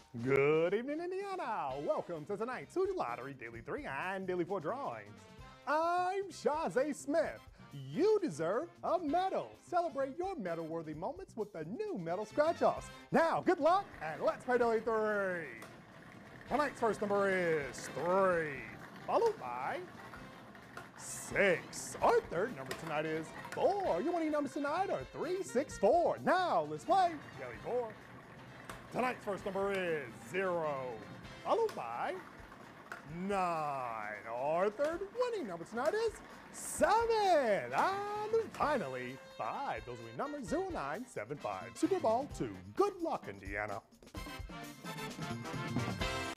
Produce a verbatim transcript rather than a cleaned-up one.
Good evening, Indiana. Welcome to tonight's Hoosier Lottery Daily three and Daily four drawings. I'm Shazay Smith. You deserve a medal. Celebrate your medal-worthy moments with the new medal scratch-offs. Now, good luck, and let's play Daily three. Tonight's first number is three, followed by six. Our third number tonight is four. Your winning numbers tonight are three, six, four. Now, let's play Daily four. Tonight's first number is zero, followed by nine. Our third winning number tonight is seven. And finally, five. Those winning numbers, zero nine seven five. Super Bowl two. Good luck, Indiana.